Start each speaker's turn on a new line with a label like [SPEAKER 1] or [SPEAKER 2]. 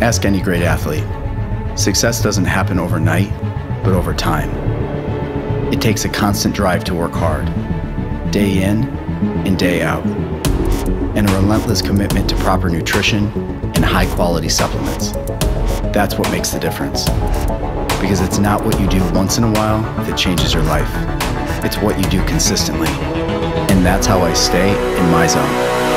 [SPEAKER 1] Ask any great athlete. Success doesn't happen overnight, but over time. It takes a constant drive to work hard, day in and day out, and a relentless commitment to proper nutrition and high-quality supplements. That's what makes the difference. Because it's not what you do once in a while that changes your life. It's what you do consistently. And that's how I stay in my zone.